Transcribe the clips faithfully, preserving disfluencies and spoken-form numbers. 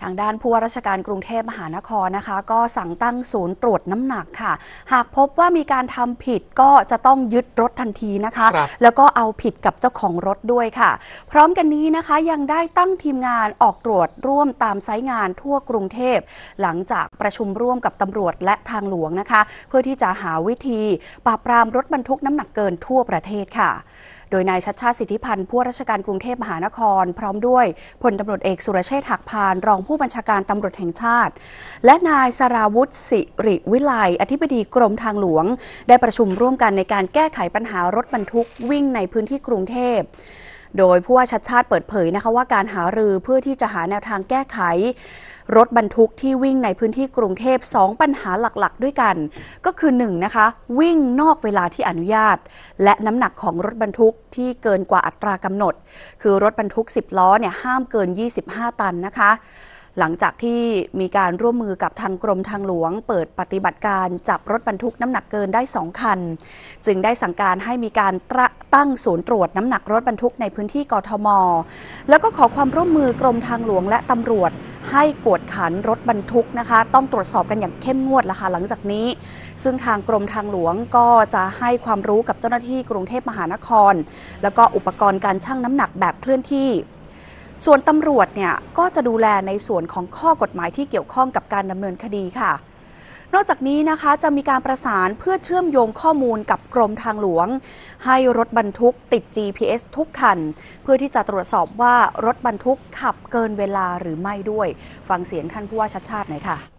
างด้านผู้ว่าราชการกรุงเทพมหานครนะคะก็สั่งตั้งศูนย์ตรวจน้ำหนักค่ะหากพบว่ามีการทำผิดก็จะต้องยึดรถทันทีนะคะแล้วก็เอาผิดกับเจ้าของรถด้วยค่ะพร้อมกันนี้นะคะยังได้ตั้งทีมงานออกตรวจร่วมตามไซต์งานทั่วกรุงเทพหลังจากประชุมร่วมกับตำรวจและทางหลวงนะคะเพื่อที่จะหาวิธีปราบปรามรถบรรทุกน้ำหนักเกินทั่วประเทศค่ะโดยนายชัชชาติ สิทธิพันธ์ผู้ว่าราชการกรุงเทพมหานครพร้อมด้วยพลตำรวจเอกสุรเชษฐ์หักพานรองผู้บัญชาการตำรวจแห่งชาติและนายสราวุฒิสิริวิไลอธิบดีกรมทางหลวงได้ประชุมร่วมกันในการแก้ไขปัญหารถบรรทุกวิ่งในพื้นที่กรุงเทพโดยผู้ว่าชัชชาติเปิดเผยนะคะว่าการหารือเพื่อที่จะหาแนวทางแก้ไขรถบรรทุกที่วิ่งในพื้นที่กรุงเทพสองปัญหาหลักๆด้วยกันก็คือหนึ่งนะคะวิ่งนอกเวลาที่อนุญาตและน้ำหนักของรถบรรทุกที่เกินกว่าอัตรากำหนดคือรถบรรทุกสิบล้อเนี่ยห้ามเกินยี่สิบห้าตันนะคะหลังจากที่มีการร่วมมือกับทางกรมทางหลวงเปิดปฏิบัติการจับรถบรรทุกน้ำหนักเกินได้สองคันจึงได้สั่งการให้มีการตั้งศูนย์ตรวจน้ำหนักรถบรรทุกในพื้นที่กทม.แล้วก็ขอความร่วมมือกรมทางหลวงและตำรวจให้กวดขันรถบรรทุกนะคะต้องตรวจสอบกันอย่างเข้มงวดละค่ะหลังจากนี้ซึ่งทางกรมทางหลวงก็จะให้ความรู้กับเจ้าหน้าที่กรุงเทพมหานครแล้วก็อุปกรณ์การชั่งน้ำหนักแบบเคลื่อนที่ส่วนตำรวจเนี่ยก็จะดูแลในส่วนของข้อกฎหมายที่เกี่ยวข้องกับการดำเนินคดีค่ะนอกจากนี้นะคะจะมีการประสานเพื่อเชื่อมโยงข้อมูลกับกรมทางหลวงให้รถบรรทุกติด จี พี เอส ทุกคันเพื่อที่จะตรวจสอบว่ารถบรรทุกขับเกินเวลาหรือไม่ด้วยฟังเสียงท่านผู้ว่าชัชชาติหน่อยค่ะ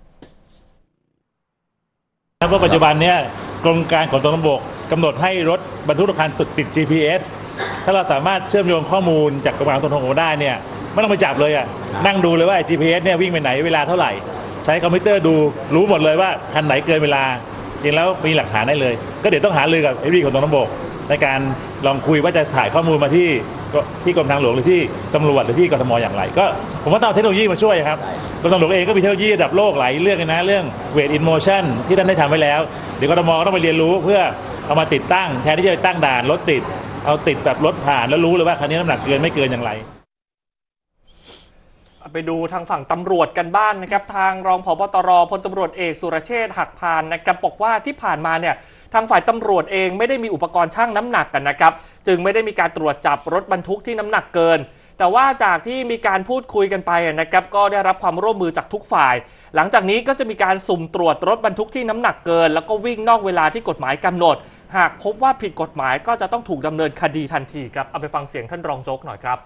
เพราะปัจจุบันนี้กรมการขนส่งทางบกกำหนดให้รถบรรทุกทุกคันติด จี พี เอสถ้าเราสามารถเชื่อมโยงข้อมูลจากกรมการขนส่งทางบกได้เนี่ยไม่ต้องไปจับเลยอ่ะนั่งดูเลยว่า จี พี เอส เนี่ยวิ่งไปไหนเวลาเท่าไหร่ใช้คอมพิวเตอร์ดูรู้หมดเลยว่าคันไหนเกินเวลาจริงแล้วมีหลักฐานได้เลยก็เดี๋ยวต้องหารือกับเอฟดีขนส่งทางบกในการลองคุยว่าจะถ่ายข้อมูลมาที่ที่กรมทางหลวงหรือที่ตำรวจหรือที่กทม.อย่างไรก็ผมว่าต้องเอาเทคโนโลยีมาช่วยครับกรมทางหลวงเองก็มีเทคโนโลยีระดับโลกหลายเรื่องนะเรื่อง Weight in Motion ที่ท่านได้ทำไว้แล้วเดี๋ยวกทม.ต้องไปเรียนรู้เพื่อเอามาติดตั้งแทนที่จะไปตั้งด่านรถติดเอาติดแบบรถผ่านแล้วรู้เลยว่าคันนี้น้ำหนักเกินไม่เกินอย่างไรไปดูทางฝั่งตำรวจกันบ้าง น, นะครับทางรองผบ.ตร.พลตำรวจเอกสุรเชษฐ์หักพานนะครับบอกว่าที่ผ่านมาเนี่ยทางฝ่ายตำรวจเองไม่ได้มีอุปกรณ์ชั่งน้ำหนักกันนะครับจึงไม่ได้มีการตรวจจับรถบรรทุกที่น้ำหนักเกินแต่ว่าจากที่มีการพูดคุยกันไปนะครับก็ได้รับความร่วมมือจากทุกฝ่ายหลังจากนี้ก็จะมีการสุ่มตรวจรถบรรทุกที่น้ำหนักเกินแล้วก็วิ่งนอกเวลาที่กฎหมายกำหนดหากพบว่าผิดกฎหมายก็จะต้องถูกดำเนินคดีทันทีครับเอาไปฟังเสียงท่านรองโจ๊กหน่อยครับ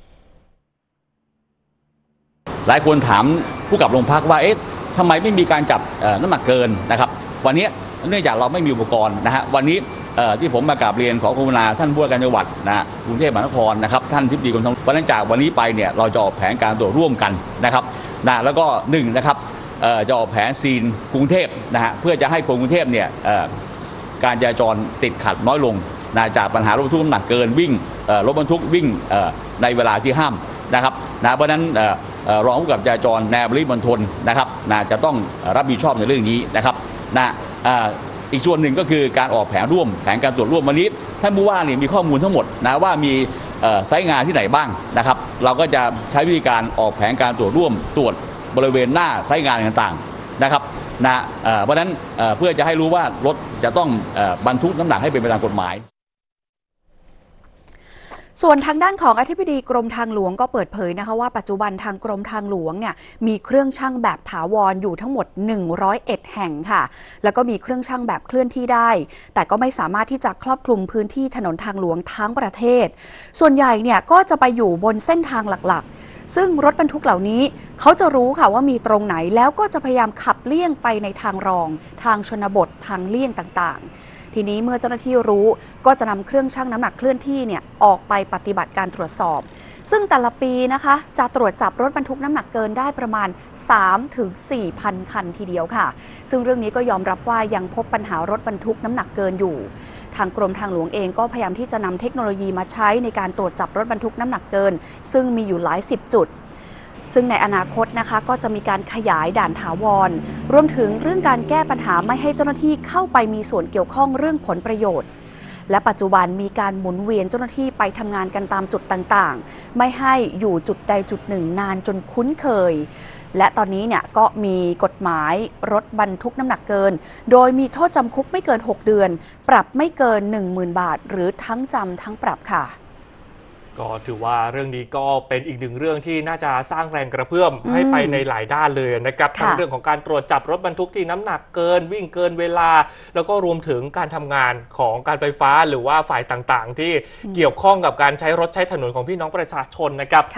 หลายคนถามผู้กับโรงพักว่าเอ๊ะทำไมไม่มีการจับน้ำหนักเกินนะครับวันนี้เนื่องจากเราไม่มีอุปกรณ์นะฮะวันนี้ที่ผมมากราบเรียนขอขอบคุณท่านผู้ว่าการจังหวัดนะกรุงเทพมหานครนะครับท่านทิบดีกรมทางหลวงวันนั้นจากวันนี้ไปเนี่ยเราจะออกแผนการตรวจร่วมกันนะครับนะแล้วก็หนึ่งนะครับจะออกแผนซีนกรุงเทพนะฮะเพื่อจะให้คนกรุงเทพเนี่ยการจราจรติดขัดน้อยลงนะจากปัญหารถบรรทุกน้ำหนักเกินวิ่งรถบรรทุกวิ่งในเวลาที่ห้ามนะครับนะเพราะนั้นรองผู้กำกับจราจรแนวปริมณฑลนะครับนะจะต้องรับผิดชอบในเรื่องนี้นะครับนะอีกส่วนหนึ่งก็คือการออกแผนร่วมแผนการตรวจร่วมวันนี้ท่านผู้ว่าเนี่ยมีข้อมูลทั้งหมดนะว่ามีไซต์งานที่ไหนบ้างนะครับเราก็จะใช้วิธีการออกแผนการตรวจร่วมตรวจบริเวณหน้าไซต์งานต่างๆนะครับนะเพราะฉะนั้นเพื่อจะให้รู้ว่ารถจะต้องบรรทุกน้ำหนักให้เป็นไปตามกฎหมายส่วนทางด้านของอธิบดีกรมทางหลวงก็เปิดเผยนะคะว่าปัจจุบันทางกรมทางหลวงเนี่ยมีเครื่องชั่งแบบถาวรอยู่ทั้งหมดหนึ่งร้อยเอ็ดแห่งค่ะแล้วก็มีเครื่องชั่งแบบเคลื่อนที่ได้แต่ก็ไม่สามารถที่จะครอบคลุมพื้นที่ถนนทางหลวงทั้งประเทศส่วนใหญ่เนี่ยก็จะไปอยู่บนเส้นทางหลักๆซึ่งรถบรรทุกเหล่านี้เขาจะรู้ค่ะว่ามีตรงไหนแล้วก็จะพยายามขับเลี่ยงไปในทางรองทางชนบททางเลี่ยงต่างๆทีนี้เมื่อเจ้าหน้าที่รู้ก็จะนำเครื่องชั่งน้ำหนักเคลื่อนที่เนี่ยออกไปปฏิบัติการตรวจสอบซึ่งแต่ละปีนะคะจะตรวจจับรถบรรทุกน้ำหนักเกินได้ประมาณ สามถึงสี่พัน คันทีเดียวค่ะซึ่งเรื่องนี้ก็ยอมรับว่ายังพบปัญหารถบรรทุกน้ำหนักเกินอยู่ทางกรมทางหลวงเองก็พยายามที่จะนำเทคโนโลยีมาใช้ในการตรวจจับรถบรรทุกน้ำหนักเกินซึ่งมีอยู่หลายสิบจุดซึ่งในอนาคตนะคะก็จะมีการขยายด่านถาวรรวมถึงเรื่องการแก้ปัญหาไม่ให้เจ้าหน้าที่เข้าไปมีส่วนเกี่ยวข้องเรื่องผลประโยชน์และปัจจุบันมีการหมุนเวียนเจ้าหน้าที่ไปทำงานกันตามจุดต่างๆไม่ให้อยู่จุดใดจุดหนึ่งนานจนคุ้นเคยและตอนนี้เนี่ยก็มีกฎหมายรถบรรทุกน้ำหนักเกินโดยมีโทษจำคุกไม่เกินหกเดือนปรับไม่เกิน หนึ่งหมื่น บาทหรือทั้งจำทั้งปรับค่ะก็ถือว่าเรื่องนี้ก็เป็นอีกหนึ่งเรื่องที่น่าจะสร้างแรงกระเพื่อมให้ไปในหลายด้านเลยนะครับทั้งเรื่องของการตรวจจับรถบรรทุกที่น้ำหนักเกินวิ่งเกินเวลาแล้วก็รวมถึงการทำงานของการไฟฟ้าหรือว่าฝ่ายต่างๆที่เกี่ยวข้องกับการใช้รถใช้ถนนของพี่น้องประชาชนนะครับ